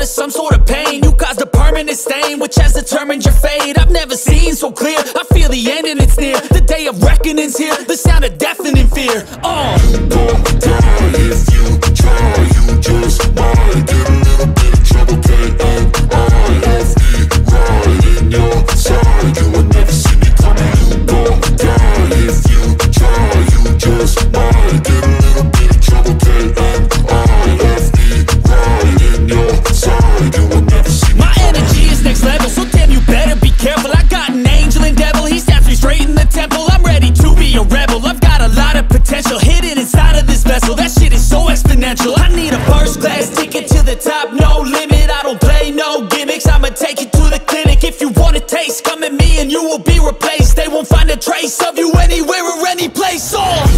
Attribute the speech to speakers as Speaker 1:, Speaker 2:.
Speaker 1: some sort of pain. You caused a permanent stain, which has determined your fate. I've never seen so clear, I feel the end and it's near. The day of reckoning's here, the sound of deafening fear.
Speaker 2: You gon' die if you try, you just might get a little bit of trouble. AMV, right in your side, you will never see me coming. You gon' die if you try, you just might get a little bit of trouble. AMV, right in your side, you will never see me coming.
Speaker 1: My energy is next level, so damn you better be careful. I got an angel and devil, he snaps me straight in the temple. I'm ready to be a rebel, I've got a lot of potential hidden inside of this vessel. That shit is so exponential. I need a first class ticket to the top, no limit. I don't play no gimmicks, I'ma take you to the clinic. If you want a taste, come at me and you will be replaced. They won't find a trace of you anywhere or any place. Oh!